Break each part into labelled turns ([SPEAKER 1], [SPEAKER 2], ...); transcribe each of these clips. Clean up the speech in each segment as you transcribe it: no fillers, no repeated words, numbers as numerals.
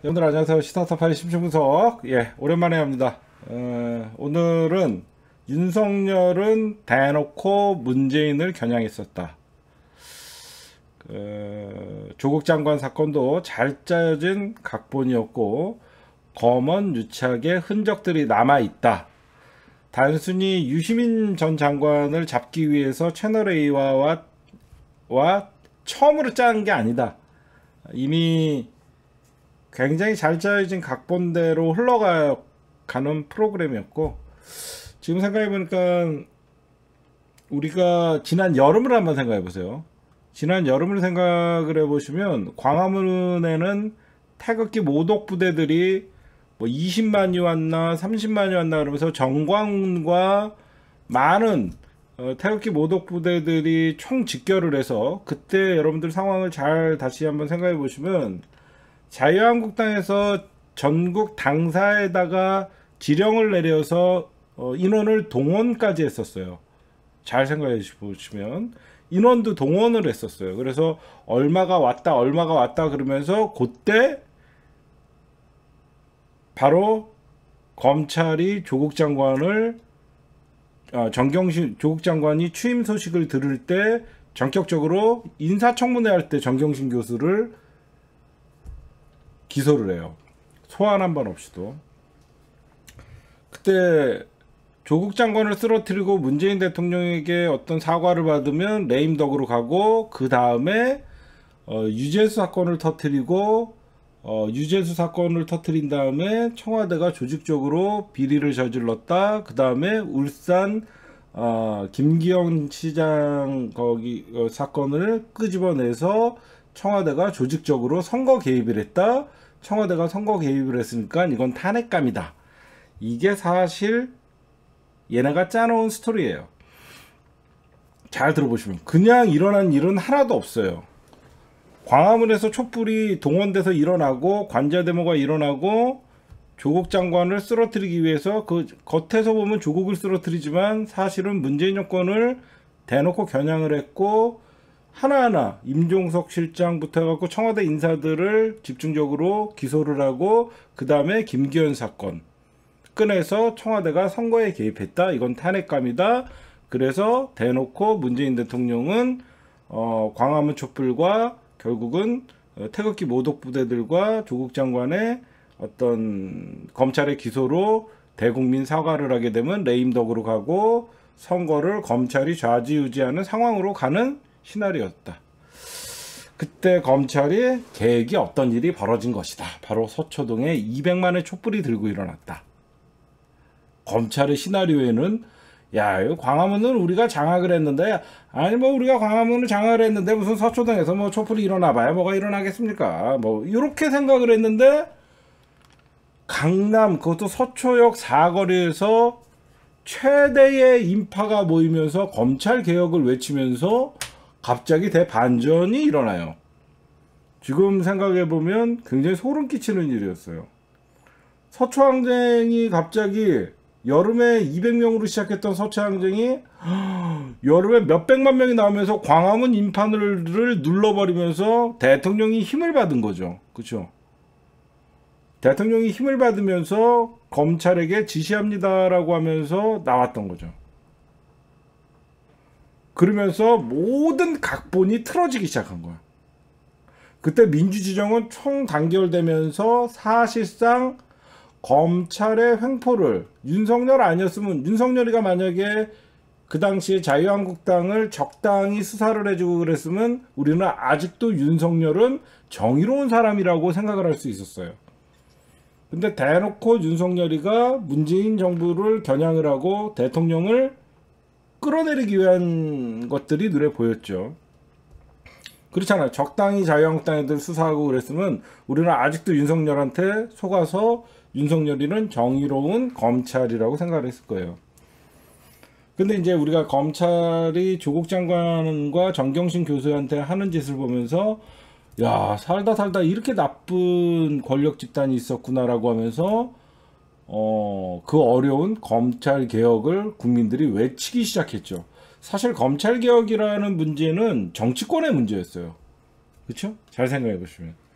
[SPEAKER 1] 여러분들 안녕하세요. 시사타파의 심층분석 오랜만에 합니다. 오늘은 윤석열은 대놓고 문재인을 겨냥했었다. 조국 장관 사건도 잘 짜여진 각본이었고 검언 유착의 흔적들이 남아있다. 단순히 유시민 전 장관을 잡기 위해서 채널A와 처음으로 짠 게 아니다. 이미 굉장히 잘 짜여진 각본대로 흘러가는 프로그램이었고, 지금 생각해보니까 우리가 지난 여름을 한번 생각해보세요. 지난 여름을 생각을 해보시면 광화문에는 태극기 모독 부대들이 뭐 20만이 왔나 30만이 왔나 그러면서 정광훈과 많은 태극기 모독 부대들이 총 집결을 해서, 그때 여러분들 상황을 잘 다시 한번 생각해 보시면 자유한국당에서 전국 당사에다가 지령을 내려서 인원을 동원까지 했었어요. 잘 생각해 보시면 인원도 동원을 했었어요. 그래서 얼마가 왔다 그러면서 그때 바로 검찰이 조국 장관을 조국 장관이 취임 소식을 들을 때 전격적으로 인사청문회 할 때 정경심 교수를 기소를 해요. 소환 한 번 없이도. 그때 조국 장관을 쓰러뜨리고 문재인 대통령에게 어떤 사과를 받으면 레임덕으로 가고, 그 다음에 유재수 사건을 터뜨리고, 유재수 사건을 터뜨린 다음에 청와대가 조직적으로 비리를 저질렀다. 그 다음에 울산 김기현 시장 거기 사건을 끄집어내서 청와대가 조직적으로 선거 개입을 했다. 청와대가 선거 개입을 했으니까 이건 탄핵감이다. 이게 사실 얘네가 짜놓은 스토리예요. 잘 들어보시면 그냥 일어난 일은 하나도 없어요. 광화문에서 촛불이 동원돼서 일어나고 관자 데모가 일어나고 조국 장관을 쓰러뜨리기 위해서, 그 겉에서 보면 조국을 쓰러뜨리지만 사실은 문재인 정권을 대놓고 겨냥을 했고, 하나하나 임종석 실장부터 해갖고 청와대 인사들을 집중적으로 기소를 하고, 그 다음에 김기현 사건 꺼내서 청와대가 선거에 개입했다. 이건 탄핵감이다. 그래서 대놓고 문재인 대통령은 광화문 촛불과 결국은 태극기 모독 부대들과 조국 장관의 어떤 검찰의 기소로 대국민 사과를 하게 되면 레임덕으로 가고 선거를 검찰이 좌지우지하는 상황으로 가는 시나리오였다. 그때 검찰이 계획이 없던 일이 벌어진 것이다. 바로 서초동에 200만의 촛불이 들고 일어났다. 검찰의 시나리오에는 광화문은 우리가 장악을 했는데, 우리가 광화문을 장악을 했는데 무슨 서초동에서 뭐 촛불이 일어나봐야 뭐가 일어나겠습니까? 이렇게 생각을 했는데, 강남, 그것도 서초역 사거리에서 최대의 인파가 모이면서 검찰 개혁을 외치면서 갑자기 대반전이 일어나요. 지금 생각해보면 굉장히 소름 끼치는 일이었어요. 서초항쟁이 갑자기 여름에 200명으로 시작했던 서초항쟁이 여름에 몇백만 명이 나오면서 광화문 인파를 눌러버리면서 대통령이 힘을 받은 거죠. 그렇죠? 대통령이 힘을 받으면서 검찰에게 지시합니다라고 하면서 나왔던 거죠. 그러면서 모든 각본이 틀어지기 시작한 거야. 그때 민주지정은 총 단결되면서 사실상 검찰의 횡포를, 윤석열 아니었으면, 윤석열이가 만약에 그 당시에 자유한국당을 적당히 수사를 해주고 그랬으면 우리는 아직도 윤석열은 정의로운 사람이라고 생각을 할 수 있었어요. 근데 대놓고 윤석열이가 문재인 정부를 겨냥을 하고 대통령을 끌어내리기 위한 것들이 눈에 보였죠. 그렇잖아요. 적당히 자유한국당 애들 수사하고 그랬으면 우리는 아직도 윤석열한테 속아서 윤석열이는 정의로운 검찰이라고 생각을 했을 거예요. 근데 이제 우리가 검찰이 조국 장관과 정경심 교수한테 하는 짓을 보면서 살다 이렇게 나쁜 권력 집단이 있었구나라고 하면서 그 어려운 검찰 개혁을 국민들이 외치기 시작했죠. 사실 검찰 개혁이라는 문제는 정치권의 문제였어요. 그렇죠? 잘 생각해 보시면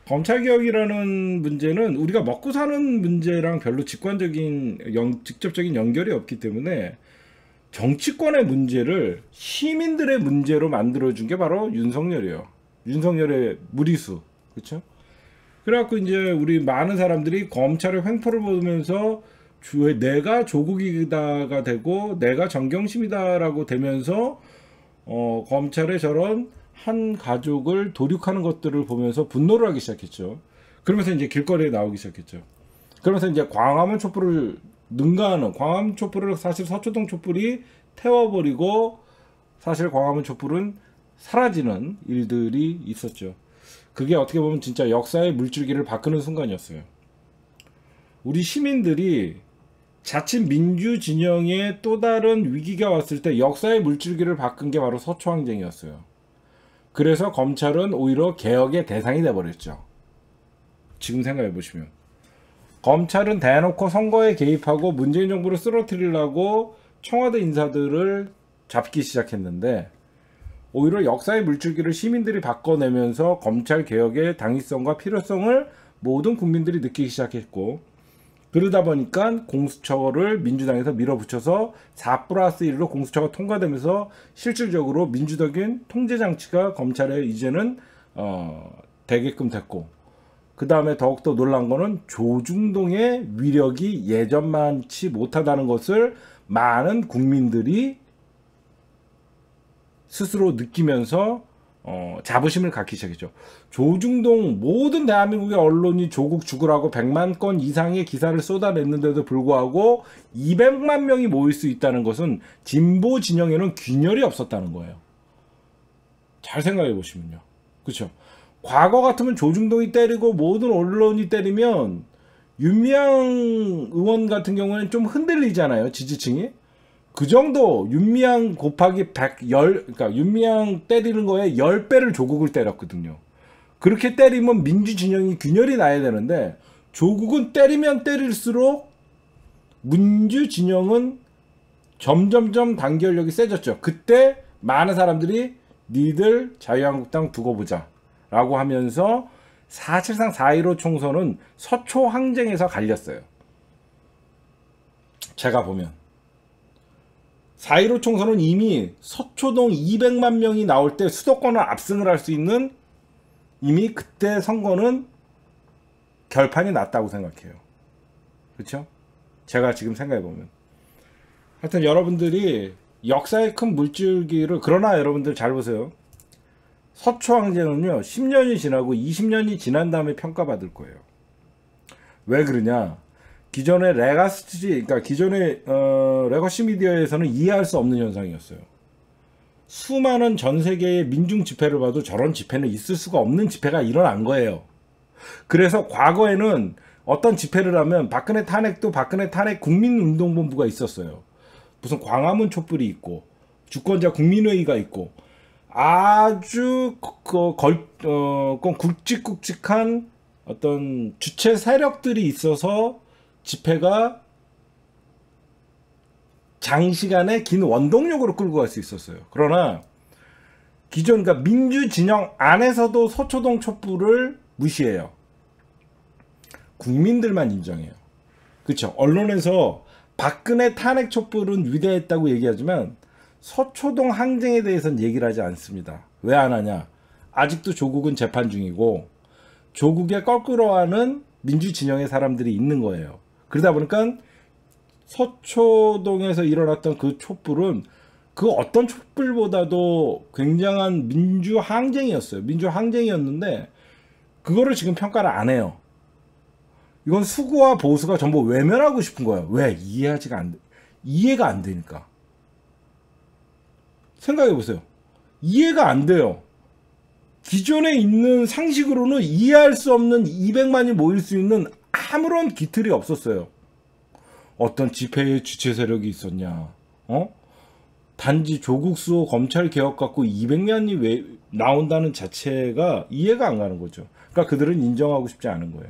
[SPEAKER 1] 검찰개혁이라는 문제는 우리가 먹고 사는 문제랑 별로 직접적인 연결이 없기 때문에 정치권의 문제를 시민들의 문제로 만들어준 게 바로 윤석열이에요. 윤석열의 무리수. 그렇죠? 그래갖고 이제 우리 많은 사람들이 검찰의 횡포를 보면서 내가 조국이다가 되고 내가 정경심이다라고 되면서 검찰의 저런 한 가족을 도륙하는 것들을 보면서 분노를 하기 시작했죠. 그러면서 이제 길거리에 나오기 시작했죠. 그러면서 이제 광화문 촛불을 능가하는, 광화문 촛불을 사실 서초동 촛불이 태워버리고 사실 광화문 촛불은 사라지는 일들이 있었죠. 그게 어떻게 보면 진짜 역사의 물줄기를 바꾸는 순간이었어요. 우리 시민들이 자칫 민주 진영에 또 다른 위기가 왔을 때 역사의 물줄기를 바꾼 게 바로 서초항쟁이었어요. 그래서 검찰은 오히려 개혁의 대상이 돼버렸죠. 지금 생각해 보시면 검찰은 대놓고 선거에 개입하고 문재인 정부를 쓰러뜨리려고 청와대 인사들을 잡기 시작했는데 오히려 역사의 물줄기를 시민들이 바꿔내면서 검찰 개혁의 당위성과 필요성을 모든 국민들이 느끼기 시작했고, 그러다 보니까 공수처를 민주당에서 밀어붙여서 4+1로 공수처가 통과되면서 실질적으로 민주적인 통제장치가 검찰에 이제는 되게끔 됐고, 그 다음에 더욱더 놀란 거는 조중동의 위력이 예전만치 못하다는 것을 많은 국민들이 스스로 느끼면서 자부심을 갖기 시작했죠. 조중동 모든 대한민국의 언론이 조국 죽으라고 100만 건 이상의 기사를 쏟아냈는데도 불구하고 200만 명이 모일 수 있다는 것은 진보 진영에는 균열이 없었다는 거예요. 잘 생각해 보시면요. 그렇죠? 과거 같으면 조중동이 때리고 모든 언론이 때리면 윤미향 의원 같은 경우는 좀 흔들리잖아요. 지지층이. 그 정도 윤미향 곱하기 110, 그러니까 윤미향 때리는 거에 10배를 조국을 때렸거든요. 그렇게 때리면 민주 진영이 균열이 나야 되는데 조국은 때리면 때릴수록 민주 진영은 점점점 단결력이 세졌죠. 그때 많은 사람들이 니들 자유한국당 두고 보자 라고 하면서 사실상 4.15 총선은 서초 항쟁에서 갈렸어요. 제가 보면 4.15 총선은 이미 서초동 200만 명이 나올 때 수도권을 압승을 할 수 있는 이미 그때 선거는 결판이 났다고 생각해요. 그렇죠? 제가 지금 생각해보면. 하여튼 여러분들이 역사의 큰 물줄기를, 그러나 여러분들 잘 보세요. 서초항쟁은요 10년이 지나고 20년이 지난 다음에 평가받을 거예요. 왜 그러냐? 기존의 그러니까 기존의 레거시 미디어에서는 이해할 수 없는 현상이었어요. 수많은 전 세계의 민중 집회를 봐도 저런 집회는 있을 수가 없는 집회가 일어난 거예요. 그래서 과거에는 어떤 집회를 하면 박근혜 탄핵도 박근혜 탄핵 국민운동본부가 있었어요. 무슨 광화문 촛불이 있고 주권자 국민회의가 있고 아주 굵직굵직한 어떤 주체 세력들이 있어서 집회가 장시간의 긴 원동력으로 끌고 갈 수 있었어요. 그러나 기존 그러니까 민주 진영 안에서도 서초동 촛불을 무시해요. 국민들만 인정해요. 그렇죠? 언론에서 박근혜 탄핵 촛불은 위대했다고 얘기하지만 서초동 항쟁에 대해서는 얘기를 하지 않습니다. 왜 안 하냐? 아직도 조국은 재판 중이고 조국에 껄끄러워하는 민주 진영의 사람들이 있는 거예요. 그러다 보니까 서초동에서 일어났던 그 촛불은 그 어떤 촛불보다도 굉장한 민주 항쟁이었어요. 민주 항쟁이었는데 그거를 지금 평가를 안 해요. 이건 수구와 보수가 전부 외면하고 싶은 거예요. 왜? 이해가 안 되니까. 생각해 보세요. 이해가 안 돼요. 기존에 있는 상식으로는 이해할 수 없는 200만이 모일 수 있는 아무런 기틀이 없었어요. 어떤 집회의 주체 세력이 있었냐? 단지 조국 수호 검찰 개혁 갖고 200만이 왜 나온다는 자체가 이해가 안 가는 거죠. 그러니까 그들은 인정하고 싶지 않은 거예요.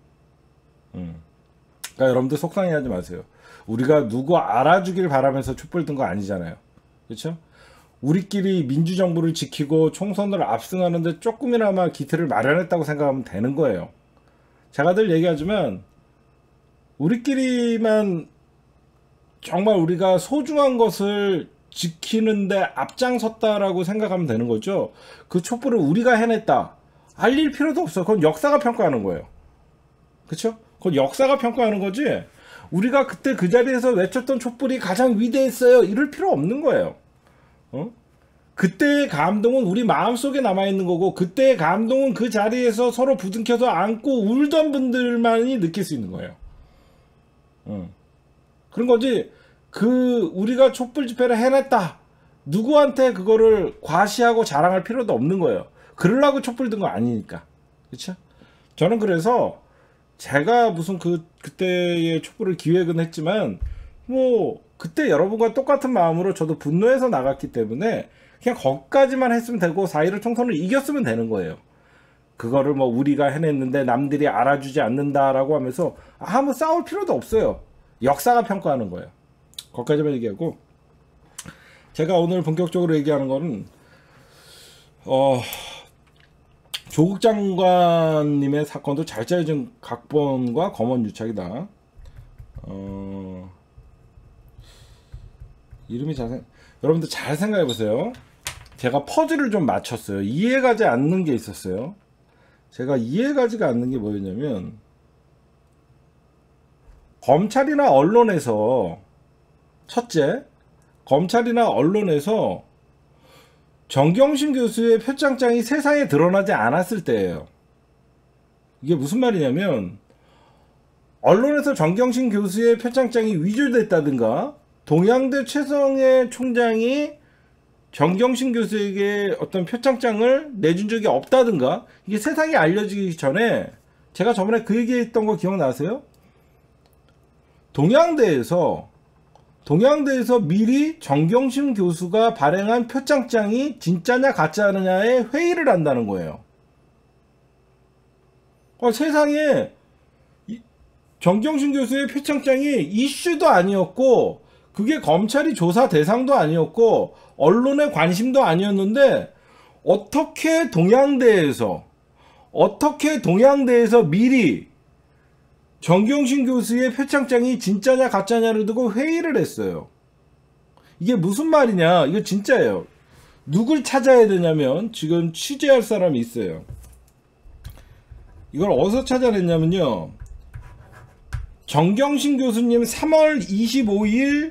[SPEAKER 1] 그러니까 여러분들 속상해하지 마세요. 우리가 누구 알아주길 바라면서 촛불 든 거 아니잖아요. 그렇죠? 우리끼리 민주정부를 지키고 총선을 압승하는데 조금이나마 기틀을 마련했다고 생각하면 되는 거예요. 제가 늘 얘기하지만 우리끼리만 정말 우리가 소중한 것을 지키는데 앞장섰다라고 생각하면 되는 거죠. 그 촛불을 우리가 해냈다. 알릴 필요도 없어. 그건 역사가 평가하는 거예요. 그쵸? 그건 역사가 평가하는 거지. 우리가 그때 그 자리에서 외쳤던 촛불이 가장 위대했어요. 이럴 필요 없는 거예요. 그때의 감동은 우리 마음속에 남아있는 거고, 그때의 감동은 그 자리에서 서로 부둥켜서 안고 울던 분들만이 느낄 수 있는 거예요. 그런 거지. 우리가 촛불 집회를 해냈다. 누구한테 그거를 과시하고 자랑할 필요도 없는 거예요. 그러려고 촛불 든 거 아니니까. 그쵸? 저는 그래서 제가 무슨 그때의 촛불을 기획은 했지만, 그때 여러분과 똑같은 마음으로 저도 분노해서 나갔기 때문에 그냥 거기까지만 했으면 되고 4.15 총선을 이겼으면 되는 거예요. 그거를 우리가 해냈는데 남들이 알아주지 않는다라고 하면서 싸울 필요도 없어요. 역사가 평가하는 거예요. 거기까지만 얘기하고, 제가 오늘 본격적으로 얘기하는 거는 조국 장관님의 사건도 잘 짜여진 각본과 검언 유착이다. 이름이 여러분들 잘 생각해 보세요. 제가 퍼즐을 좀 맞췄어요. 이해가지 않는 게 있었어요. 제가 이해가지가 않는 게 뭐였냐면, 검찰이나 언론에서, 첫째, 검찰이나 언론에서 정경심 교수의 표창장이 세상에 드러나지 않았을 때예요. 이게 무슨 말이냐면, 언론에서 정경심 교수의 표창장이 위조됐다든가, 동양대 최성해 총장이 정경심 교수에게 어떤 표창장을 내준 적이 없다든가, 이게 세상에 알려지기 전에, 제가 저번에 그 얘기했던 거 기억나세요? 동양대에서 미리 정경심 교수가 발행한 표창장이 진짜냐 가짜냐에 회의를 한다는 거예요. 세상에 정경심 교수의 표창장이 이슈도 아니었고, 그게 검찰이 조사 대상도 아니었고, 언론의 관심도 아니었는데, 어떻게 동양대에서 미리 정경심 교수의 표창장이 진짜냐 가짜냐를 두고 회의를 했어요. 이게 무슨 말이냐? 이거 진짜예요. 누굴 찾아야 되냐면, 지금 취재할 사람이 있어요. 이걸 어디서 찾아냈냐면요, 정경심 교수님 3월 25일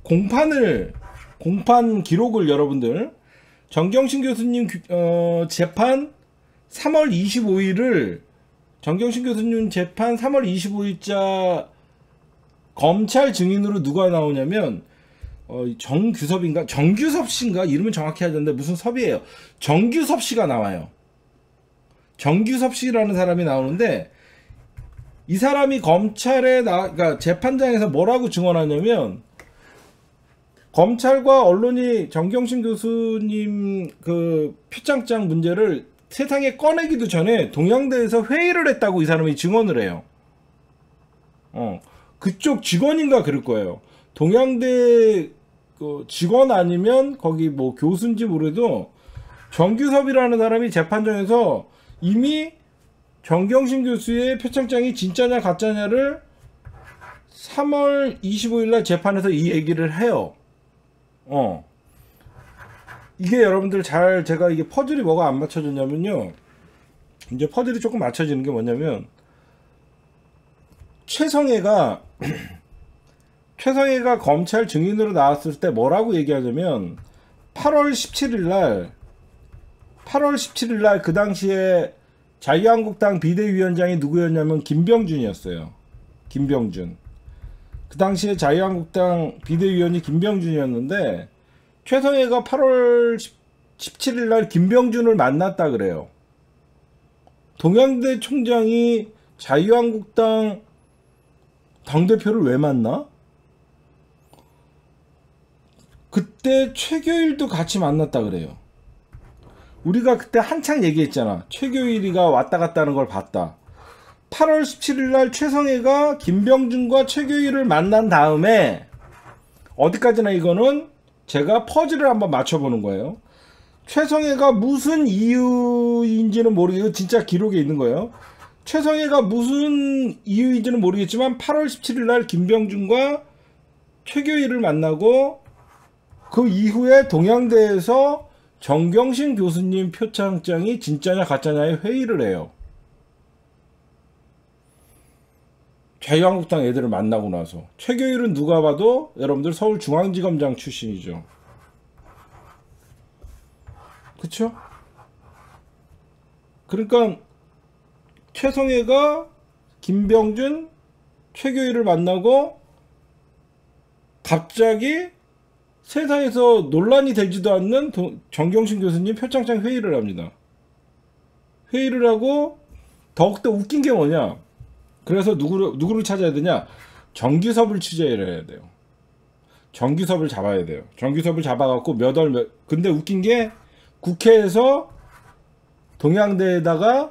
[SPEAKER 1] 공판 기록을, 여러분들, 정경심 교수님 재판 3월 25일을 정경심 교수님 재판 3월 25일자 검찰 증인으로 누가 나오냐면, 정규섭 씨인가? 이름은 정확히 하지 않는데 무슨 섭이에요. 정규섭 씨가 나와요. 정규섭 씨라는 사람이 나오는데, 이 사람이 그러니까 재판장에서 뭐라고 증언하냐면, 검찰과 언론이 정경심 교수님 그 표창장 문제를 세상에 꺼내기도 전에 동양대에서 회의를 했다고 이 사람이 증언을 해요. 그쪽 직원인가 그럴 거예요. 동양대 그 직원 아니면 거기 교수인지 모르도 정규섭이라는 사람이 재판장에서 이미 정경심 교수의 표창장이 진짜냐 가짜냐를 3월 25일날 재판에서 이 얘기를 해요. 이게 여러분들 제가 이게 퍼즐이 뭐가 안 맞춰졌냐면요, 이제 퍼즐이 조금 맞춰지는 게 뭐냐면, 최성해가 검찰 증인으로 나왔을 때 뭐라고 얘기하냐면, 8월 17일 날 그 당시에 자유한국당 비대위원장이 누구였냐면 김병준이었어요. 김병준. 그 당시에 자유한국당 비대위원이 김병준이었는데, 최성해가 8월 17일 날 김병준을 만났다 그래요. 동양대 총장이 자유한국당 당대표를 왜 만나? 그때 최교일도 같이 만났다 그래요. 우리가 그때 한창 얘기했잖아. 최교일이가 왔다 갔다 하는 걸 봤다. 8월 17일 날 최성해가 김병준과 최교일을 만난 다음에, 어디까지나 이거는 제가 퍼즐을 한번 맞춰보는 거예요. 최성애가 무슨 이유인지는 모르겠고 진짜 기록에 있는 거예요. 최성애가 무슨 이유인지는 모르겠지만 8월 17일 날 김병준과 최교일을 만나고 그 이후에 동양대에서 정경심 교수님 표창장이 진짜냐 가짜냐의 회의를 해요. 자유한국당 애들을 만나고 나서. 최교일은 누가 봐도 여러분들 서울중앙지검장 출신이죠. 그쵸? 그러니까 최성애가 김병준, 최교일을 만나고 갑자기 세상에서 논란이 되지도 않는 정경심 교수님 표창장 회의를 합니다. 회의를 하고 더욱더 웃긴 게 뭐냐? 그래서 누구를 찾아야 되냐? 정기섭을 취재를 해야 돼요. 정기섭을 잡아야 돼요. 정기섭을 잡아갖고 근데 웃긴 게 국회에서 동양대에다가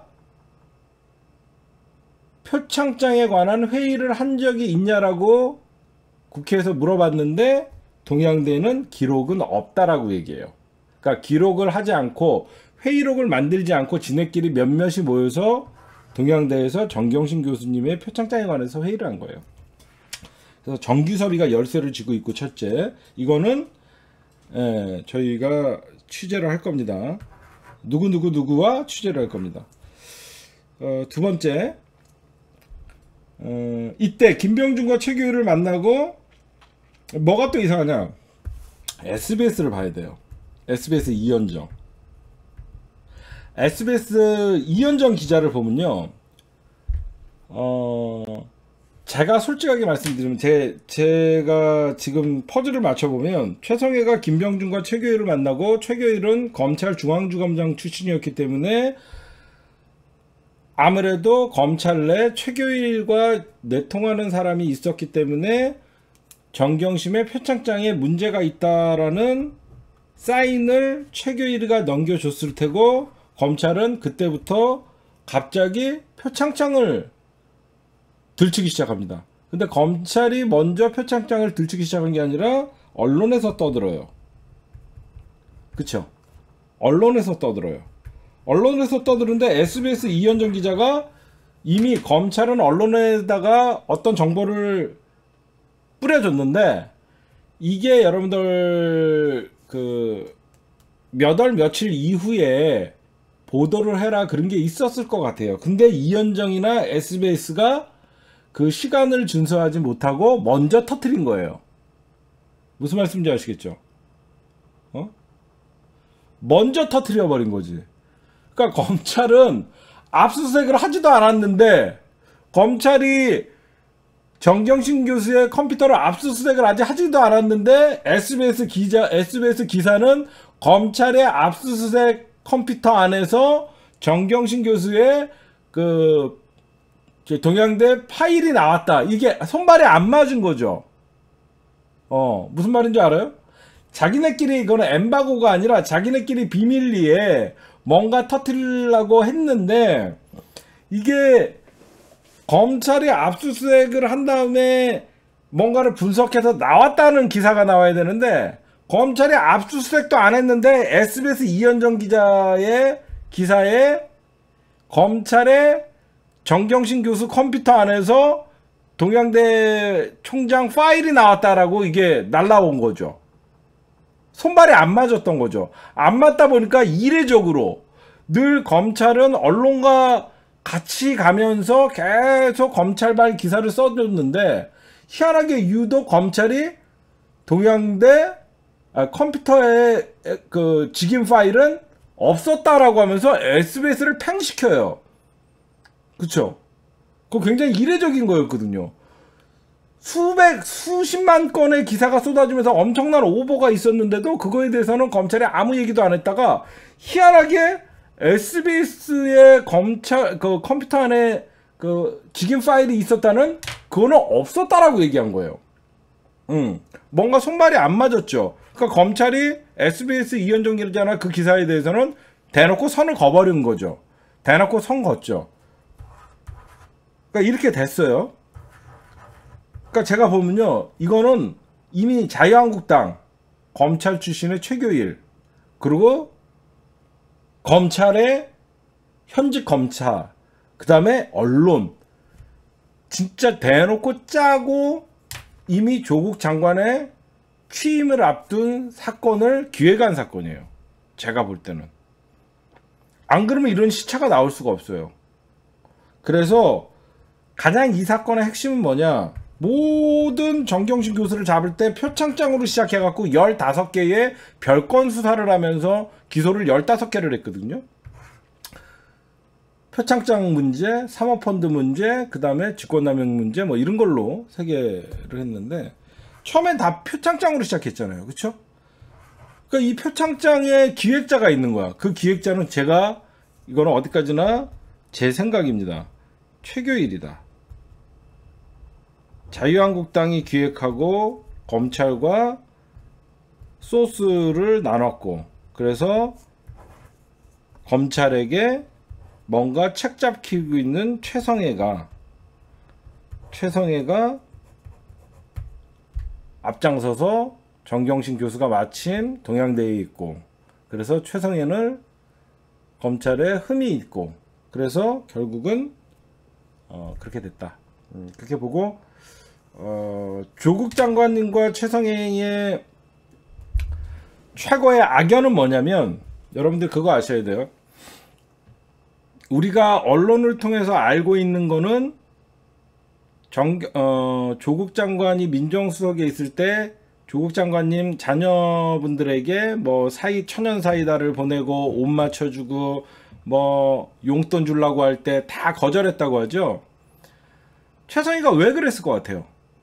[SPEAKER 1] 표창장에 관한 회의를 한 적이 있냐라고 국회에서 물어봤는데 동양대는 기록은 없다라고 얘기해요. 그러니까 기록을 하지 않고 회의록을 만들지 않고 지네끼리 몇몇이 모여서 동양대에서 정경심 교수님의 표창장에 관해서 회의를 한 거예요. 그래서 정규섭이가 열쇠를 쥐고 있고 첫째, 이거는 저희가 취재를 할 겁니다. 누구와 취재를 할 겁니다. 두 번째, 이때 김병준과 최규일을 만나고 뭐가 또 이상하냐? SBS를 봐야 돼요. SBS 이현정. SBS 이현정 기자를 보면요. 제가 솔직하게 말씀드리면 제가 지금 퍼즐을 맞춰보면 최성애가 김병준과 최교일을 만나고 최교일은 검찰 중앙지검장 출신이었기 때문에 아무래도 검찰 내 최교일과 내통하는 사람이 있었기 때문에 정경심의 표창장에 문제가 있다라는 사인을 최교일이가 넘겨줬을 테고 검찰은 그때부터 갑자기 표창장을 들추기 시작합니다. 근데 검찰이 먼저 표창장을 들추기 시작한 게 아니라 언론에서 떠들어요. 그쵸? 언론에서 떠들어요. 언론에서 떠드는데 SBS 이현정 기자가 이미 검찰은 언론에다가 어떤 정보를 뿌려줬는데 이게 여러분들 몇 월 며칠 이후에 보도를 해라 그런 게 있었을 것 같아요. 근데 이현정이나 SBS가 그 시간을 준수하지 못하고 먼저 터뜨린 거예요. 무슨 말씀인지 아시겠죠? 먼저 터뜨려 버린 거지. 그러니까 검찰은 압수수색을 하지도 않았는데 검찰이 정경심 교수의 컴퓨터를 압수수색을 아직 하지도 않았는데 SBS 기사는 검찰의 압수수색 컴퓨터 안에서 정경심 교수의 동양대 파일이 나왔다. 이게 손발이 안 맞은 거죠. 무슨 말인지 알아요? 자기네끼리 이거는 엠바고가 아니라 자기네끼리 비밀리에 뭔가 터뜨리려고 했는데 이게 검찰이 압수수색을 한 다음에 뭔가를 분석해서 나왔다는 기사가 나와야 되는데 검찰이 압수수색도 안 했는데 SBS 이현정 기자의 기사에 검찰의 정경심 교수 컴퓨터 안에서 동양대 총장 파일이 나왔다라고 이게 날라온 거죠. 손발이 안 맞았던 거죠. 안 맞다 보니까 이례적으로 늘 검찰은 언론과 같이 가면서 계속 검찰발 기사를 써줬는데 희한하게 유독 검찰이 동양대 컴퓨터에 그 직인 파일은 없었다라고 하면서 SBS를 팽시켜요. 그쵸? 그거 굉장히 이례적인 거였거든요. 수십만 건의 기사가 쏟아지면서 엄청난 오보가 있었는데도 그거에 대해서는 검찰이 아무 얘기도 안 했다가 희한하게 SBS의 검찰 그 컴퓨터 안에 그 직인 파일이 있었다는 그거는 없었다라고 얘기한 거예요. 뭔가 손발이 안 맞았죠. 그러니까 검찰이 SBS 이현정 기자나 그 기사에 대해서는 대놓고 선을 거버린 거죠. 대놓고 선 걷죠. 그러니까 이렇게 됐어요. 그러니까 제가 보면요, 이거는 이미 자유한국당 검찰 출신의 최교일, 그리고 검찰의 현직 검찰, 그 다음에 언론, 진짜 대놓고 짜고 이미 조국 장관의 취임을 앞둔 사건을 기획한 사건이에요. 제가 볼 때는. 안 그러면 이런 시차가 나올 수가 없어요. 그래서 가장 이 사건의 핵심은 뭐냐, 모든 정경심 교수를 잡을 때 표창장으로 시작해갖고 15개의 별건 수사를 하면서 기소를 15개를 했거든요. 표창장 문제, 사모펀드 문제, 그 다음에 직권남용 문제, 뭐 이런 걸로 3개를 했는데, 처음엔 다 표창장으로 시작했잖아요. 그쵸? 그러니까 이 표창장에 기획자가 있는 거야. 그 기획자는 제가, 이거는 어디까지나 제 생각입니다. 최교일이다. 자유한국당이 기획하고 검찰과 소스를 나눴고, 그래서 검찰에게 뭔가 책 잡히고 있는 최성애가 앞장서서 정경심 교수가 마침 동양대에 있고, 그래서 최성애는 검찰에 흠이 있고, 그래서 결국은 그렇게 됐다. 그렇게 보고, 조국 장관님과 최성애의 최고의 악연은 뭐냐면, 여러분들 그거 아셔야 돼요. 우리가 언론을 통해서 알고 있는 거는 조국 장관이 민정수석에 있을 때 조국 장관님 자녀분들에게 뭐 천연 사이다를 보내고 옷 맞춰주고 뭐 용돈 주려고 할 때 다 거절했다고 하죠. 최성애가 왜 그랬을 것 같아요?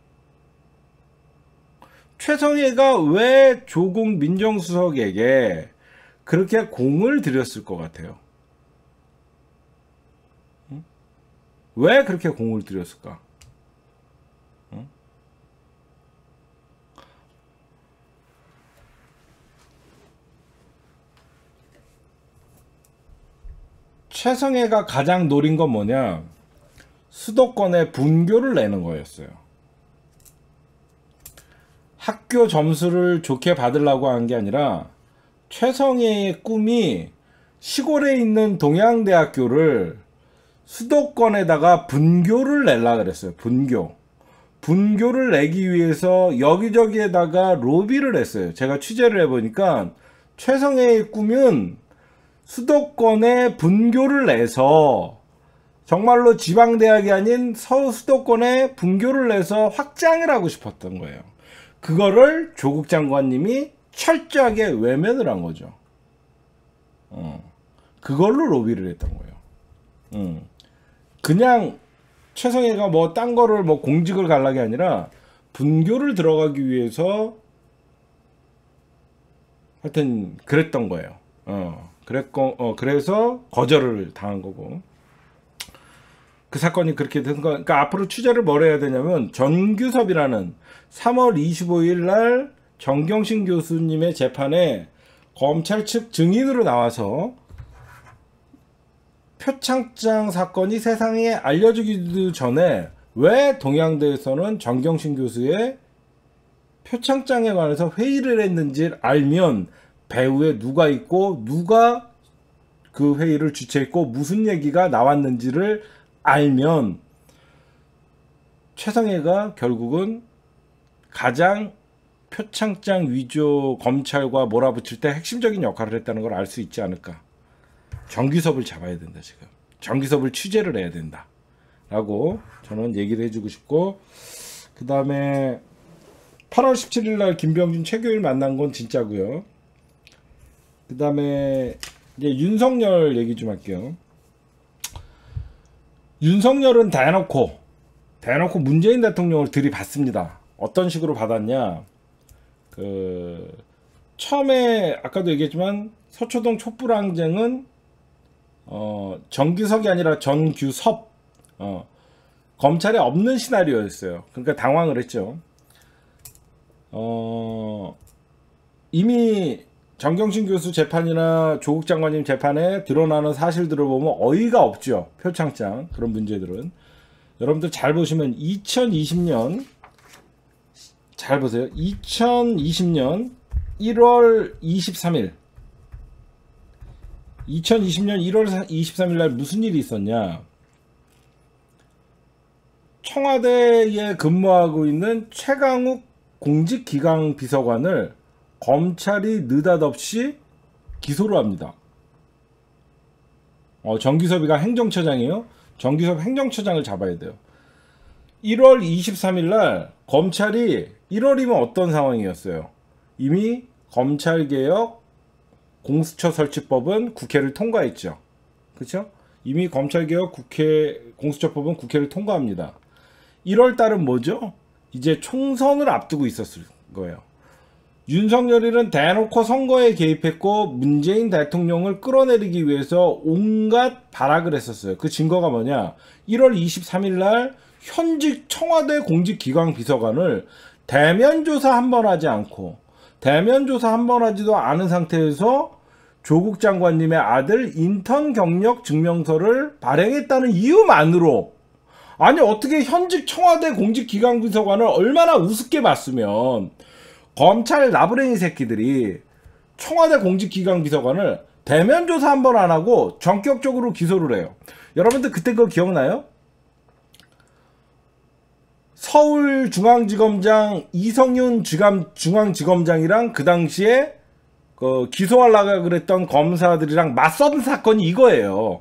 [SPEAKER 1] 최성애가 왜 조국 민정수석에게 그렇게 공을 들였을 것 같아요? 왜 그렇게 공을 들였을까? 최성애가 가장 노린 건 뭐냐? 수도권에 분교를 내는 거였어요. 학교 점수를 좋게 받으려고 한 게 아니라, 최성애의 꿈이 시골에 있는 동양대학교를 수도권에다가 분교를 내려고 그랬어요. 분교를 내기 위해서 여기저기에다가 로비를 했어요. 제가 취재를 해보니까 최성애의 꿈은 수도권에 분교를 내서, 정말로 지방대학이 아닌 서수도권에 분교를 내서 확장을 하고 싶었던 거예요. 그거를 조국 장관님이 철저하게 외면을 한 거죠. 그걸로 로비를 했던 거예요. 그냥 최성애가 뭐 딴 거를 뭐 공직을 갈라는 게 아니라 분교를 들어가기 위해서 하여튼 그랬던 거예요. 그래서 거절을 당한 거고, 그 사건이 그렇게 된 거. 그러니까 앞으로 취재를 뭘 해야 되냐면, 전규섭이라는 3월 25일 날 정경심 교수님의 재판에 검찰 측 증인으로 나와서 표창장 사건이 세상에 알려지기도 전에 왜 동양대에서는 정경심 교수의 표창장에 관해서 회의를 했는지 알면, 배후에 누가 있고 누가 그 회의를 주최했고 무슨 얘기가 나왔는지를 알면, 최성애가 결국은 가장 표창장 위조 검찰과 몰아붙일 때 핵심적인 역할을 했다는 걸 알 수 있지 않을까. 정규섭을 잡아야 된다. 지금 정규섭을 취재를 해야 된다 라고 저는 얘기를 해주고 싶고, 그 다음에 8월 17일 날 김병준 최교일 만난 건 진짜고요. 그 다음에 이제 윤석열 얘기 좀 할게요. 윤석열은 대놓고 문재인 대통령을 들이받습니다. 어떤 식으로 받았냐? 처음에 아까도 얘기했지만 서초동 촛불항쟁은 정규석이 아니라 전규섭, 검찰에 없는 시나리오였어요. 그러니까 당황을 했죠. 이미 정경심 교수 재판이나 조국 장관님 재판에 드러나는 사실들을 보면 어이가 없죠. 표창장 그런 문제들은. 여러분들 잘 보시면 2020년 잘 보세요. 2020년 1월 23일 2020년 1월 23일 날 무슨 일이 있었냐. 청와대에 근무하고 있는 최강욱 공직기강 비서관을 검찰이 느닷없이 기소를 합니다. 정기섭이가 행정처장이에요. 정기섭 행정처장을 잡아야 돼요. 1월 23일 날 검찰이 1월이면 어떤 상황이었어요? 이미 검찰개혁 공수처 설치법은 국회를 통과했죠. 그렇죠? 이미 검찰개혁 공수처법은 국회를 통과합니다. 1월 달은 뭐죠? 이제 총선을 앞두고 있었을 거예요. 윤석열이는 대놓고 선거에 개입했고 문재인 대통령을 끌어내리기 위해서 온갖 발악을 했었어요. 그 증거가 뭐냐? 1월 23일 날 현직 청와대 공직기강 비서관을 대면 조사 한 번 하지 않고 대면 조사 한 번 하지도 않은 상태에서 조국 장관님의 아들 인턴 경력 증명서를 발행했다는 이유만으로, 아니 어떻게 현직 청와대 공직기강 비서관을 얼마나 우습게 봤으면 검찰 나부랭이 새끼들이 청와대 공직기강 비서관을 대면 조사 한 번 안 하고 전격적으로 기소를 해요. 여러분들 그때 그거 기억나요? 서울중앙지검장 이성윤 중앙지검장이랑 그 당시에 기소하려고 그랬던 검사들이랑 맞선 사건이 이거예요.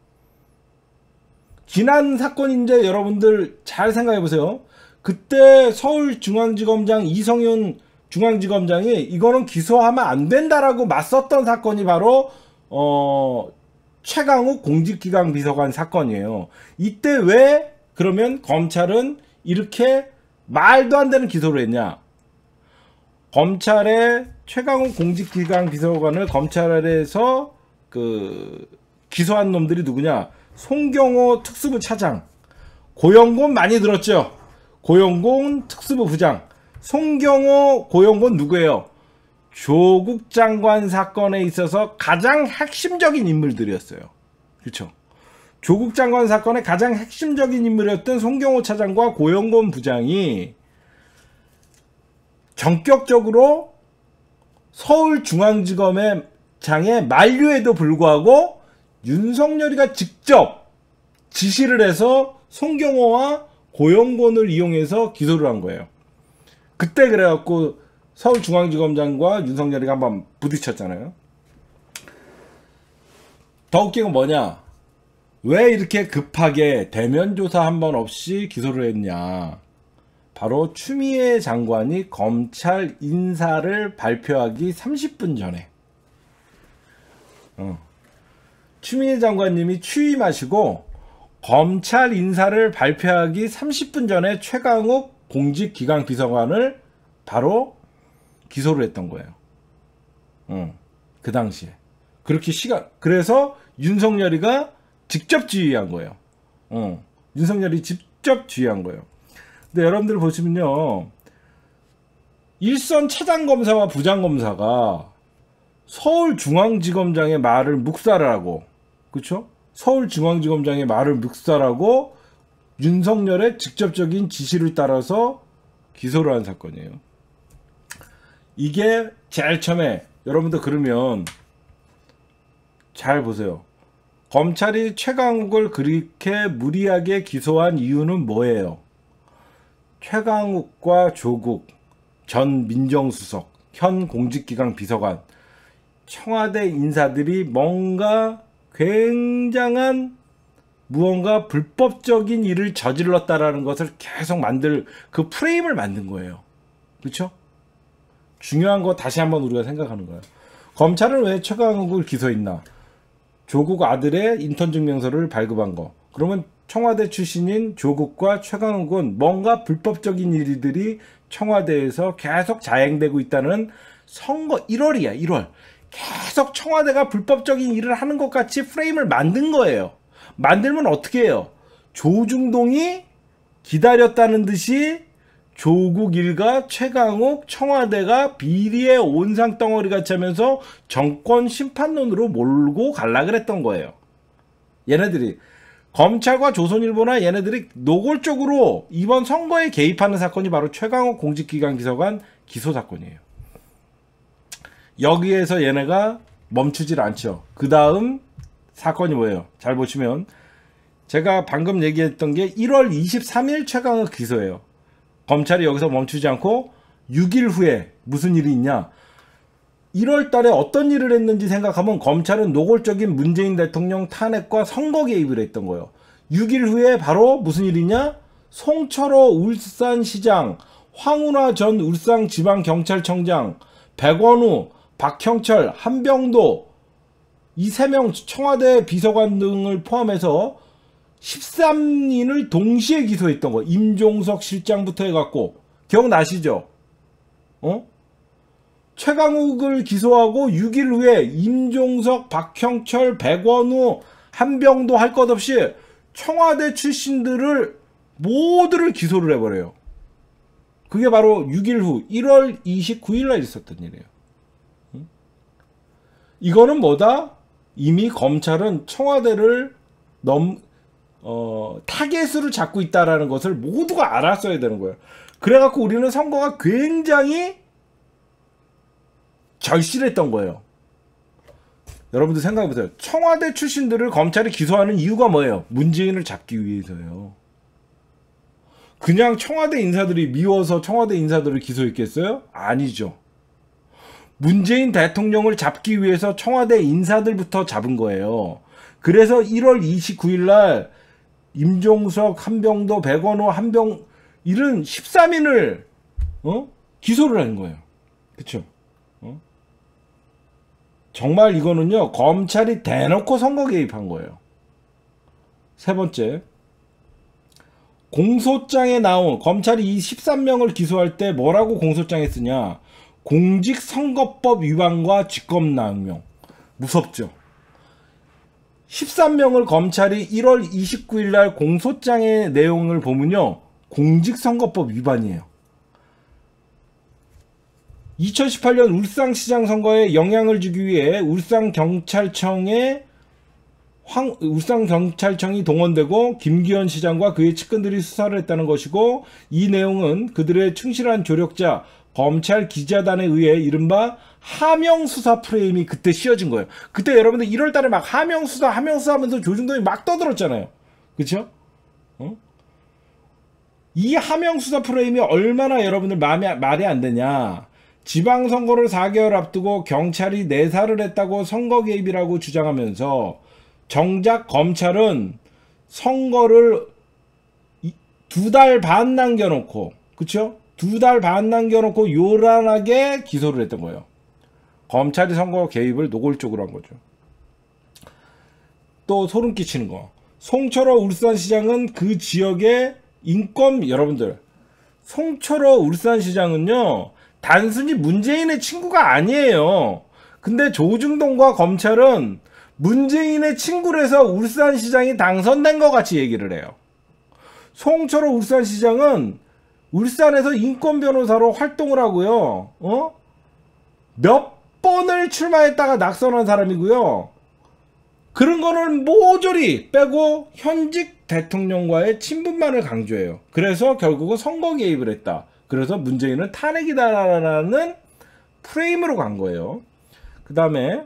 [SPEAKER 1] 지난 사건인데 여러분들 잘 생각해보세요. 그때 서울중앙지검장 이성윤 중앙지검장이 이거는 기소하면 안 된다라고 맞섰던 사건이 바로 최강욱 공직기강 비서관 사건이에요. 이때 왜 그러면 검찰은 이렇게 말도 안 되는 기소를 했냐? 검찰의 최강욱 공직기강 비서관을 검찰에서 기소한 놈들이 누구냐? 송경호 특수부 차장, 고영곤 많이 들었죠? 고영곤 특수부 부장. 송경호, 고영곤 누구예요? 조국 장관 사건에 있어서 가장 핵심적인 인물들이었어요. 그렇죠? 조국 장관 사건의 가장 핵심적인 인물이었던 송경호 차장과 고영곤 부장이 전격적으로 서울중앙지검의 장의 만류에도 불구하고 윤석열이가 직접 지시를 해서 송경호와 고영곤을 이용해서 기소를 한 거예요. 그때 그래갖고 서울중앙지검장과 윤석열이가 한번 부딪혔잖아요. 더 웃긴 건 뭐냐? 왜 이렇게 급하게 대면 조사 한 번 없이 기소를 했냐? 바로 추미애 장관이 검찰 인사를 발표하기 30분 전에 추미애 장관님이 취임하시고 검찰 인사를 발표하기 30분 전에 최강욱 공직기강 비서관을 바로 기소를 했던 거예요. 그 당시에. 그렇게 그래서 윤석열이가 직접 지휘한 거예요. 윤석열이 직접 지휘한 거예요. 근데 여러분들 보시면요. 일선 차장검사와 부장검사가 서울중앙지검장의 말을 묵살을 하고, 그쵸? 서울중앙지검장의 말을 묵살하고 윤석열의 직접적인 지시를 따라서 기소를 한 사건이에요. 이게 제일 처음에 여러분들 그러면 잘 보세요. 검찰이 최강욱을 그렇게 무리하게 기소한 이유는 뭐예요? 최강욱과 조국 전 민정수석, 현 공직기강 비서관, 청와대 인사들이 뭔가 굉장한 무언가 불법적인 일을 저질렀다라는 것을 계속 그 프레임을 만든 거예요. 그렇죠? 중요한 거 다시 한번 우리가 생각하는 거예요. 검찰은 왜 최강욱을 기소했나? 조국 아들의 인턴 증명서를 발급한 거. 그러면 청와대 출신인 조국과 최강욱은 뭔가 불법적인 일들이 청와대에서 계속 자행되고 있다는 선거 1월이야. 1월. 계속 청와대가 불법적인 일을 하는 것 같이 프레임을 만든 거예요. 만들면 어떻게 해요? 조중동이 기다렸다는 듯이 조국 일가 최강욱 청와대가 비리의 온상덩어리 같이 하면서 정권 심판론으로 몰고 갈라 그랬던 거예요. 얘네들이 검찰과 조선일보나 얘네들이 노골적으로 이번 선거에 개입하는 사건이 바로 최강욱 공직기강 비서관 기소 사건이에요. 여기에서 얘네가 멈추질 않죠. 그 다음 사건이 뭐예요? 잘 보시면 제가 방금 얘기했던 게 1월 23일 최강욱 기소예요. 검찰이 여기서 멈추지 않고 6일 후에 무슨 일이 있냐? 1월 달에 어떤 일을 했는지 생각하면 검찰은 노골적인 문재인 대통령 탄핵과 선거 개입을 했던 거예요. 6일 후에 바로 무슨 일이냐? 송철호 울산시장, 황운하 전 울산지방경찰청장, 백원우, 박형철, 한병도 이 3명 청와대 비서관 등을 포함해서 13인을 동시에 기소했던 거. 임종석 실장부터 해갖고 기억나시죠? 최강욱을 기소하고 6일 후에 임종석, 박형철, 백원우, 한병도 할 것 없이 청와대 출신들을 모두를 기소를 해버려요. 그게 바로 6일 후 1월 29일 날 있었던 일이에요. 이거는 뭐다? 이미 검찰은 청와대를 타겟으로 잡고 있다라는 것을 모두가 알았어야 되는 거예요. 그래갖고 우리는 선거가 굉장히 절실했던 거예요. 여러분들 생각해보세요. 청와대 출신들을 검찰이 기소하는 이유가 뭐예요? 문재인을 잡기 위해서예요. 그냥 청와대 인사들이 미워서 청와대 인사들을 기소했겠어요? 아니죠. 문재인 대통령을 잡기 위해서 청와대 인사들부터 잡은 거예요. 그래서 1월 29일 날 임종석, 한병도, 백원호, 이런 13인을 기소를 한 거예요. 그쵸? 정말 이거는요, 검찰이 대놓고 선거 개입한 거예요. 세 번째, 공소장에 나온, 검찰이 이 13명을 기소할 때 뭐라고 공소장에 쓰냐? 공직선거법 위반과 직권남용. 무섭죠? 13명을 검찰이 1월 29일 날 공소장의 내용을 보면요, 공직선거법 위반이에요. 2018년 울산시장 선거에 영향을 주기 위해 울산경찰청이 동원되고 김기현 시장과 그의 측근들이 수사를 했다는 것이고, 이 내용은 그들의 충실한 조력자 검찰 기자단에 의해 이른바 하명수사 프레임이 그때 씌워진 거예요. 그때 여러분들 1월달에 막 하명수사 하면서 조중동이 막 떠들었잖아요. 그쵸? 이 하명수사 프레임이 얼마나 여러분들 말이 안 되냐. 지방선거를 4개월 앞두고 경찰이 내사를 했다고 선거 개입이라고 주장하면서 정작 검찰은 선거를 2달 반 남겨놓고, 그쵸? 2달 반 남겨놓고 요란하게 기소를 했던 거예요. 검찰이 선거 개입을 노골적으로 한 거죠. 또 소름 끼치는 거. 송철호 울산시장은 그 지역의 여러분들, 송철호 울산시장은요, 단순히 문재인의 친구가 아니에요. 근데 조중동과 검찰은 문재인의 친구라서 울산시장이 당선된 것 같이 얘기를 해요. 송철호 울산시장은 울산에서 인권변호사로 활동을 하고요. 몇 번을 출마했다가 낙선한 사람이고요. 그런 거는 모조리 빼고 현직 대통령과의 친분만을 강조해요. 그래서 결국은 선거 개입을 했다. 그래서 문재인은 탄핵이다라는 프레임으로 간 거예요. 그 다음에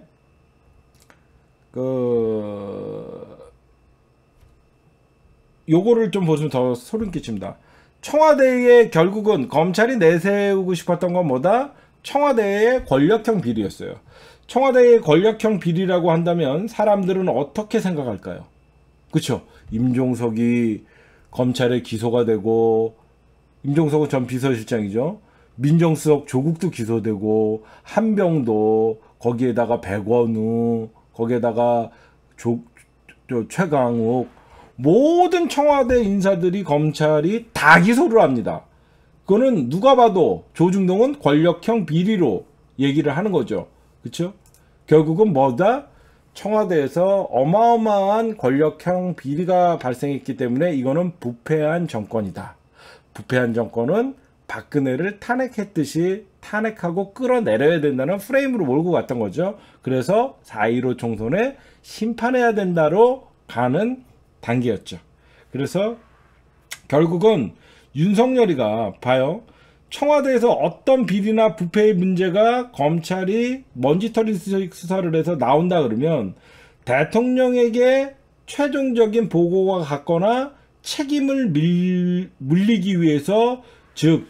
[SPEAKER 1] 요거를 좀 보시면 더 소름 끼칩니다. 청와대에 결국은 검찰이 내세우고 싶었던 건 뭐다? 청와대의 권력형 비리였어요. 청와대의 권력형 비리라고 한다면 사람들은 어떻게 생각할까요? 그쵸? 임종석이 검찰에 기소가 되고, 임종석은 전 비서실장이죠. 민정수석 조국도 기소되고, 한병도, 거기에다가 백원우, 거기에다가 최강욱, 모든 청와대 인사들이 검찰이 다 기소를 합니다. 그거는 누가 봐도 조중동은 권력형 비리로 얘기를 하는 거죠. 그쵸? 결국은 뭐다? 청와대에서 어마어마한 권력형 비리가 발생했기 때문에 이거는 부패한 정권이다. 부패한 정권은 박근혜를 탄핵했듯이 탄핵하고 끌어내려야 된다는 프레임으로 몰고 갔던 거죠. 그래서 4.15 총선에 심판해야 된다로 가는 단계였죠. 그래서 결국은 윤석열이가 봐요. 청와대에서 어떤 비리나 부패의 문제가 검찰이 먼지털이 수사를 해서 나온다 그러면 대통령에게 최종적인 보고가 갔거나 책임을 물리기 위해서, 즉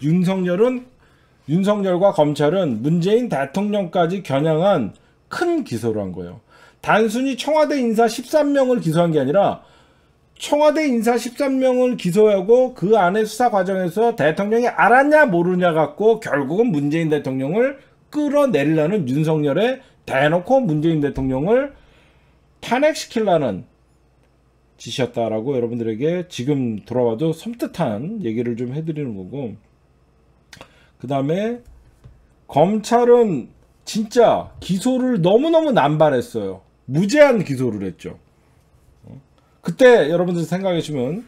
[SPEAKER 1] 윤석열과 검찰은 문재인 대통령까지 겨냥한 큰 기소를 한 거예요. 단순히 청와대 인사 13명을 기소한 게 아니라 청와대 인사 13명을 기소하고 그 안에 수사 과정에서 대통령이 알았냐 모르냐 갖고 결국은 문재인 대통령을 끌어내리려는 윤석열의 대놓고 문재인 대통령을 탄핵시키려는 짓이었다라고 여러분들에게 지금 돌아와도 섬뜩한 얘기를 좀 해드리는 거고, 그 다음에 검찰은 진짜 기소를 너무너무 남발했어요. 무제한 기소를 했죠. 그때 여러분들 생각하시면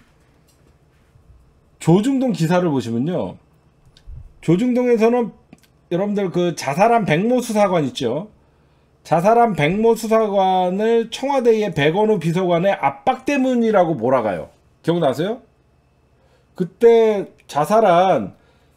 [SPEAKER 1] 조중동 기사를 보시면요, 조중동에서는 여러분들 그 자살한 백모 수사관 있죠. 자살한 백모 수사관을 청와대의 백원우 비서관의 압박 때문이라고 몰아가요. 기억나세요? 그때 자살한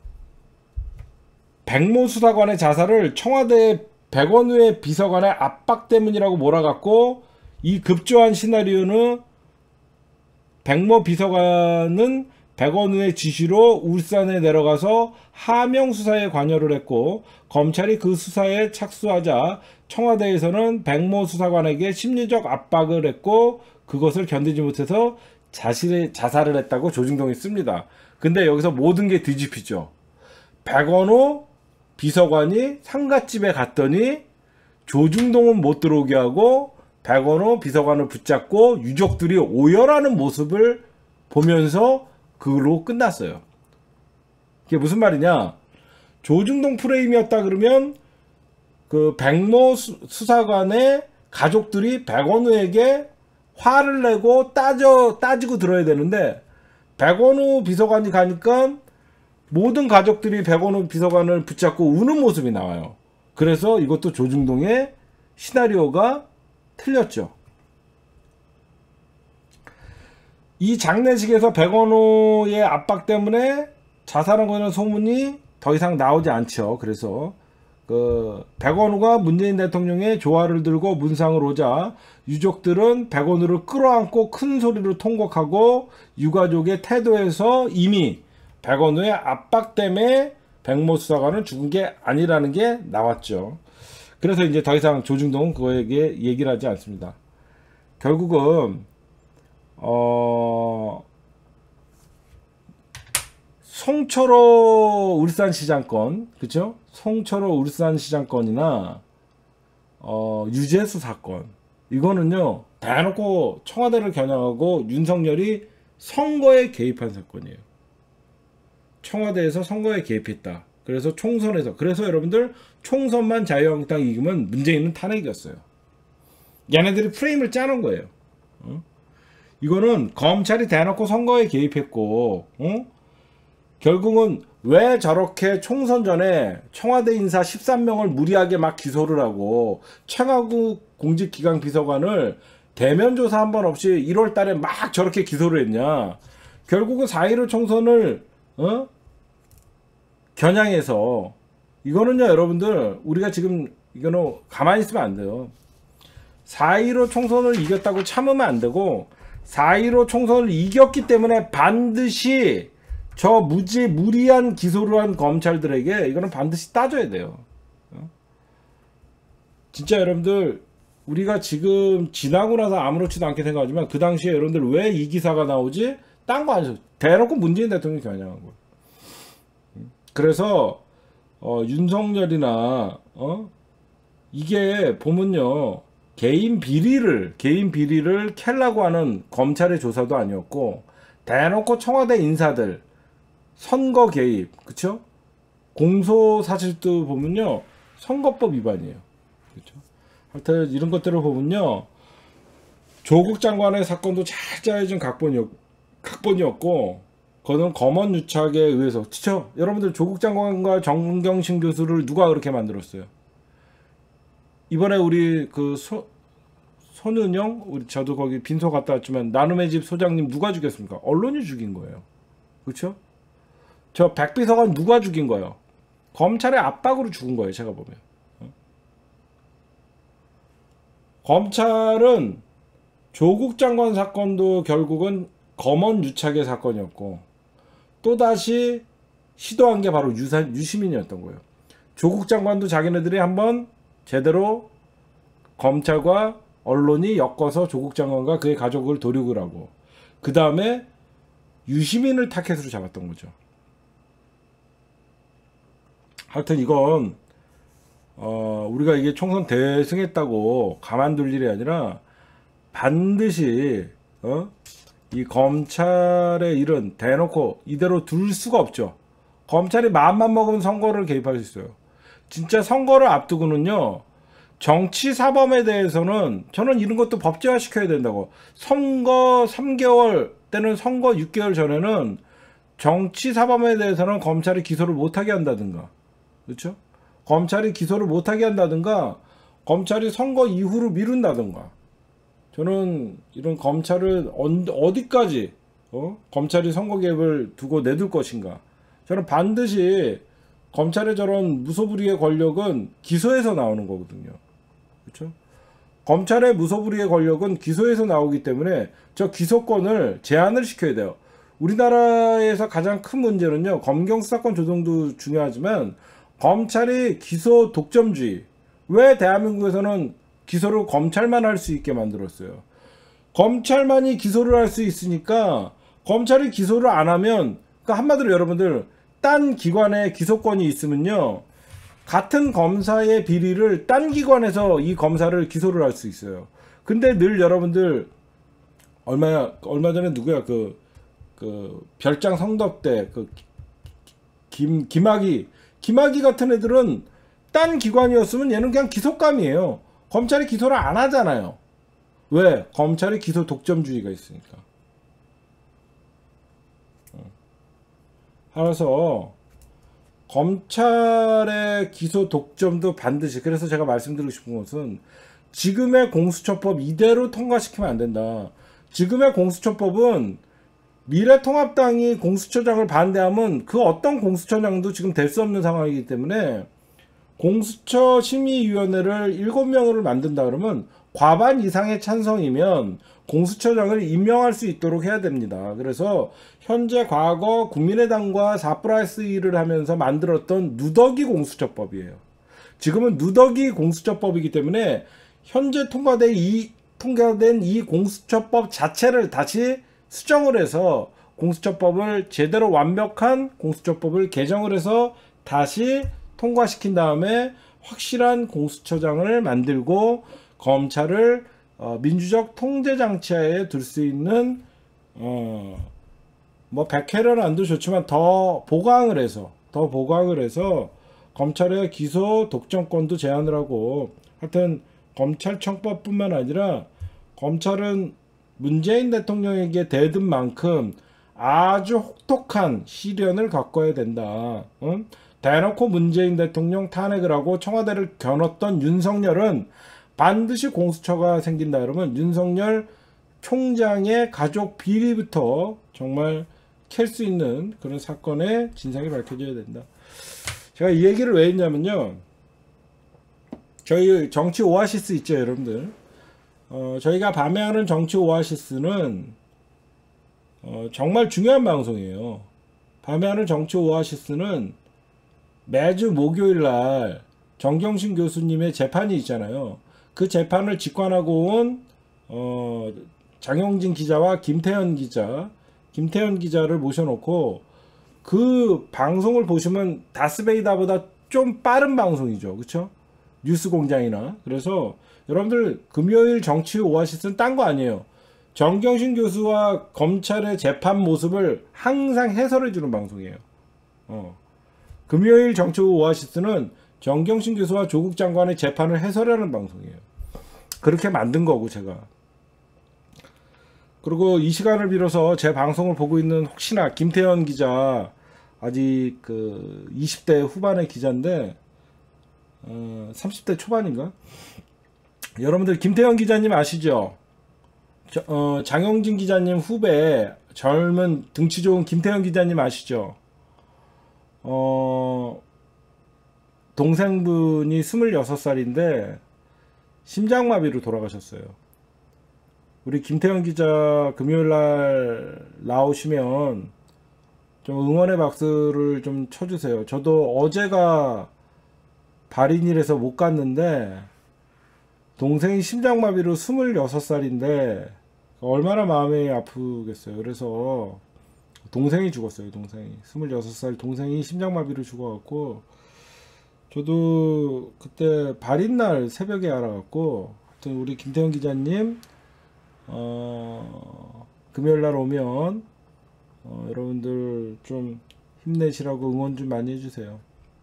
[SPEAKER 1] 백모 수사관의 자살을 청와대 백원우의 비서관의 압박 때문이라고 몰아갔고, 이 급조한 시나리오는 백모 비서관은 백원우의 지시로 울산에 내려가서 하명 수사에 관여를 했고, 검찰이 그 수사에 착수하자 청와대에서는 백모 수사관에게 심리적 압박을 했고, 그것을 견디지 못해서 자살을 했다고 조중동이 씁니다. 근데 여기서 모든 게 뒤집히죠. 백원우 비서관이 상갓집에 갔더니 조중동은 못 들어오게 하고 백원우 비서관을 붙잡고 유족들이 오열하는 모습을 보면서 그로 끝났어요. 이게 무슨 말이냐? 조중동 프레임이었다 그러면 그 백모 수사관의 가족들이 백원우에게 화를 내고 따지고 들어야 되는데, 백원우 비서관이 가니까 모든 가족들이 백원우 비서관을 붙잡고 우는 모습이 나와요. 그래서 이것도 조중동의 시나리오가 틀렸죠. 이 장례식에서 백원우의 압박 때문에 자살한 거는 소문이 더 이상 나오지 않죠. 그래서 그 백원우가 문재인 대통령의 조화를 들고 문상을 오자 유족들은 백원우를 끌어안고 큰 소리로 통곡하고 유가족의 태도에서 이미 백원우의 압박 때문에 백모 수사관은 죽은 게 아니라는 게 나왔죠. 그래서 이제 더 이상 조중동은 그거에게 얘기를 하지 않습니다. 결국은 송철호 울산시장건, 그쵸? 송철호 울산시장건이나 유재수 사건, 이거는요 대놓고 청와대를 겨냥하고 윤석열이 선거에 개입한 사건이에요. 청와대에서 선거에 개입했다. 그래서 총선에서, 그래서 여러분들 총선만 자유한국당이 이기면 문재인은 탄핵이었어요. 얘네들이 프레임을 짜는 거예요. 이거는 검찰이 대놓고 선거에 개입했고, 결국은 왜 저렇게 총선 전에 청와대 인사 13명을 무리하게 막 기소를 하고 최강욱 공직기강 비서관을 대면 조사 한 번 없이 1월 달에 막 저렇게 기소를 했냐. 결국은 4.15 총선을 겨냥해서, 이거는요 여러분들 우리가 지금 이거는 가만히 있으면 안 돼요. 4.15 총선을 이겼다고 참으면 안 되고, 4.15 총선을 이겼기 때문에 반드시 저 무리한 기소를 한 검찰들에게 이거는 반드시 따져야 돼요. 진짜 여러분들 우리가 지금 지나고 나서 아무렇지도 않게 생각하지만 그 당시에 여러분들 왜 이 기사가 나오지? 딴 거 아니죠. 대놓고 문재인 대통령이 겨냥한 거예요. 그래서 윤석열이나 이게 보면요 개인 비리를 캘라고 하는 검찰의 조사도 아니었고, 대놓고 청와대 인사들 선거 개입, 그쵸? 공소 사실도 보면요 선거법 위반이에요. 그쵸? 하여튼 이런 것들을 보면요 조국 장관의 사건도 잘 짜여진 각본이었고, 그거는 검언유착에 의해서, 그쵸? 여러분들 조국 장관과 정경심 교수를 누가 그렇게 만들었어요? 이번에 우리 그 손은영, 우리 저도 거기 빈소 갔다 왔지만 나눔의 집 소장님 누가 죽였습니까? 언론이 죽인 거예요. 그렇죠? 저 백비서관 누가 죽인 거예요? 검찰의 압박으로 죽은 거예요. 제가 보면. 검찰은 조국 장관 사건도 결국은 검언 유착의 사건이었고 또다시 시도한 게 바로 유시민이었던 거예요. 조국 장관도 자기네들이 한번 제대로 검찰과 언론이 엮어서 조국 장관과 그의 가족을 도륙을 하고 그 다음에 유시민을 타켓으로 잡았던 거죠. 하여튼 이건 우리가 이게 총선 대승했다고 가만둘 일이 아니라 반드시 이 검찰의 일은 대놓고 이대로 둘 수가 없죠. 검찰이 마음만 먹으면 선거를 개입할 수 있어요. 진짜 선거를 앞두고는요. 정치 사범에 대해서는 저는 이런 것도 법제화 시켜야 된다고. 선거 3개월 때는 선거 6개월 전에는 정치 사범에 대해서는 검찰이 기소를 못하게 한다든가. 그렇죠? 검찰이 기소를 못하게 한다든가 검찰이 선거 이후로 미룬다든가. 저는 이런 검찰을 어디까지 검찰이 선거 개입을 두고 내둘 것인가. 저는 반드시 검찰의 저런 무소불위의 권력은 기소에서 나오는 거거든요. 그렇죠? 검찰의 무소불위의 권력은 기소에서 나오기 때문에 저 기소권을 제한을 시켜야 돼요. 우리나라에서 가장 큰 문제는요. 검경수사권 조정도 중요하지만 검찰이 기소 독점주의. 왜 대한민국에서는 기소를 검찰만 할 수 있게 만들었어요? 검찰만이 기소를 할 수 있으니까 검찰이 기소를 안 하면 그러니까 한마디로 여러분들 딴 기관에 기소권이 있으면요. 같은 검사의 비리를 딴 기관에서 이 검사를 기소를 할 수 있어요. 근데 늘 여러분들 얼마 전에 누구야 그 별장 성덕대 김학의 같은 애들은 딴 기관이었으면 얘는 그냥 기소감이에요. 검찰이 기소를 안 하잖아요. 왜? 검찰이 기소 독점주의가 있으니까. 그래서 검찰의 기소 독점도 반드시 그래서 제가 말씀드리고 싶은 것은 지금의 공수처법 이대로 통과시키면 안 된다. 지금의 공수처법은 미래통합당이 공수처장을 반대하면 그 어떤 공수처장도 지금 될 수 없는 상황이기 때문에 공수처 심의위원회를 7명을 만든다 그러면 과반 이상의 찬성이면 공수처장을 임명할 수 있도록 해야 됩니다. 그래서 현재 과거 국민의당과 4+1을 하면서 만들었던 누더기 공수처법이에요. 지금은 누더기 공수처법이기 때문에 현재 통과된 이 공수처법 자체를 다시 수정을 해서 공수처법을 제대로 완벽한 공수처법을 개정을 해서 다시 통과시킨 다음에 확실한 공수처장을 만들고 검찰을 민주적 통제 장치하에 둘 수 있는 뭐 100회를 안도 좋지만 더 보강을 해서 검찰의 기소 독점권도 제한을 하고 하여튼 검찰청법뿐만 아니라 검찰은 문재인 대통령에게 대든 만큼 아주 혹독한 시련을 겪어야 된다. 대놓고 문재인 대통령 탄핵을 하고 청와대를 겨눴던 윤석열은 반드시 공수처가 생긴다 그러면 윤석열 총장의 가족 비리부터 정말 캘 수 있는 그런 사건의 진상이 밝혀져야 된다. 제가 이 얘기를 왜 했냐면요. 저희 정치 오아시스 있죠, 여러분들. 저희가 밤에 하는 정치 오아시스는 정말 중요한 방송이에요. 밤에 하는 정치 오아시스는 매주 목요일 날 정경심 교수님의 재판이 있잖아요. 그 재판을 직관하고 온 장영진 기자와 김태현 기자를 모셔놓고 그 방송을 보시면 다스베이다보다 좀 빠른 방송이죠. 그렇죠? 뉴스공장이나. 그래서 여러분들 금요일 정치 오아시스는 딴 거 아니에요. 정경심 교수와 검찰의 재판 모습을 항상 해설해주는 방송이에요. 금요일 정치 오아시스는 정경심 교수와 조국 장관의 재판을 해설하는 방송이에요. 그렇게 만든 거고 제가. 그리고 이 시간을 빌어서 제 방송을 보고 있는 혹시나 김태현 기자 아직 20대 후반의 기자인데 30대 초반인가? 여러분들 김태현 기자님 아시죠? 장영진 기자님 후배 젊은 등치 좋은 김태현 기자님 아시죠? 동생분이 26살인데 심장마비로 돌아가셨어요. 우리 김태형 기자 금요일날 나오시면 좀 응원의 박수를 좀 쳐주세요. 저도 어제가 발인이라서 못 갔는데 동생이 심장마비로 26살인데 얼마나 마음이 아프겠어요. 그래서 동생이 죽었어요. 동생이 26살 동생이 심장마비로 죽어갖고 저도 그때 발인날 새벽에 알아갖고 하여튼 우리 김태형 기자님 금요일날 오면 여러분들 좀 힘내시라고 응원 좀 많이 해주세요.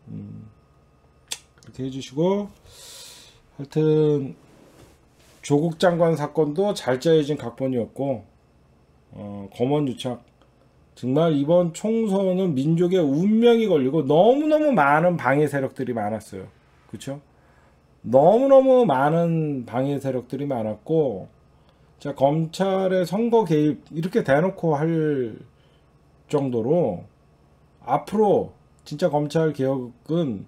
[SPEAKER 1] 그렇게 해주시고 하여튼 조국 장관 사건도 잘 짜여진 각본이었고 검언유착 정말 이번 총선은 민족의 운명이 걸리고 너무너무 많은 방해 세력들이 많았어요. 그쵸? 너무너무 많은 방해 세력들이 많았고 자, 검찰의 선거 개입 이렇게 대놓고 할 정도로 앞으로 진짜 검찰 개혁은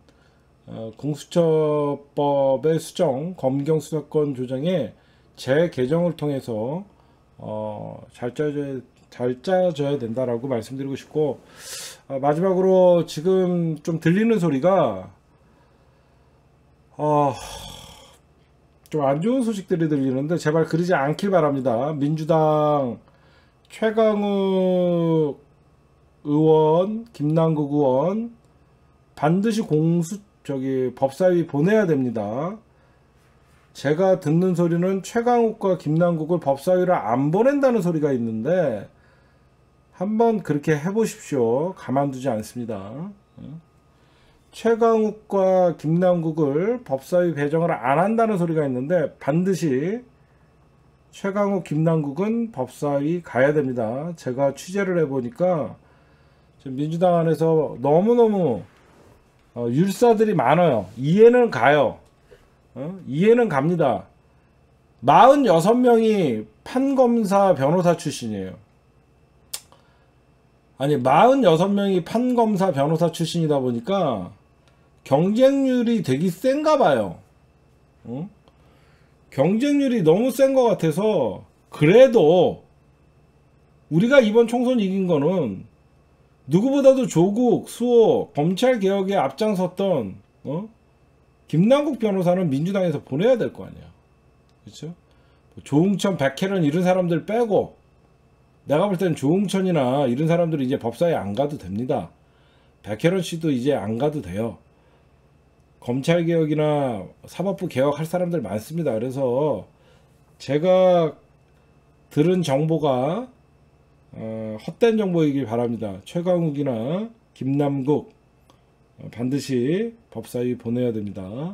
[SPEAKER 1] 공수처법의 수정, 검경 수사권 조정의 재개정을 통해서 잘 짜져야 된다라고 말씀드리고 싶고 마지막으로 지금 좀 들리는 소리가 좀 안 좋은 소식들이 들리는데 제발 그러지 않길 바랍니다. 민주당 최강욱 의원, 김남국 의원 반드시 법사위 보내야 됩니다. 제가 듣는 소리는 최강욱과 김남국을 법사위를 안 보낸다는 소리가 있는데 한번 그렇게 해보십시오. 가만두지 않습니다. 최강욱과 김남국을 법사위 배정을 안 한다는 소리가 있는데 반드시 최강욱, 김남국은 법사위 가야 됩니다. 제가 취재를 해보니까 지금 민주당 안에서 너무너무 율사들이 많아요. 이해는 가요. 이해는 갑니다. 46명이 판검사 변호사 출신이에요. 아니 46명이 판검사 변호사 출신이다 보니까 경쟁률이 되게 센가 봐요. 경쟁률이 너무 센 것 같아서 그래도 우리가 이번 총선 이긴 거는 누구보다도 조국, 수호, 검찰개혁에 앞장섰던 김남국 변호사는 민주당에서 보내야 될 거 아니야. 그렇죠? 조응천, 백혜련 이런 사람들 빼고 내가 볼 때는 조응천이나 이런 사람들이 이제 법사위에 안 가도 됩니다. 백혜련 씨도 이제 안 가도 돼요. 검찰개혁이나 사법부 개혁할 사람들 많습니다. 그래서 제가 들은 정보가 헛된 정보이길 바랍니다. 최강욱이나 김남국 반드시 법사위 보내야 됩니다.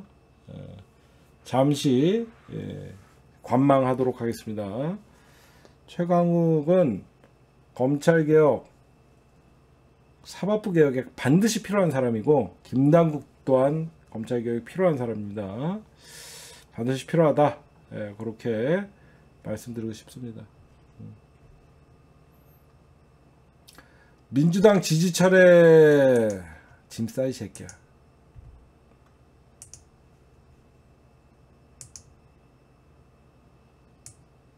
[SPEAKER 1] 잠시 관망하도록 하겠습니다. 최강욱은 검찰개혁, 사법부 개혁에 반드시 필요한 사람이고 김남국 또한 검찰개혁이 필요한 사람입니다. 반드시 필요하다. 그렇게 말씀드리고 싶습니다. 민주당 지지철에 짐 싸이 새끼야.